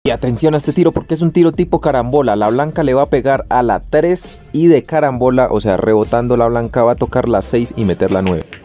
Y atención a este tiro porque es un tiro tipo carambola. La blanca le va a pegar a la 3 y de carambola, o sea, rebotando la blanca va a tocar la 6 y meter la 9.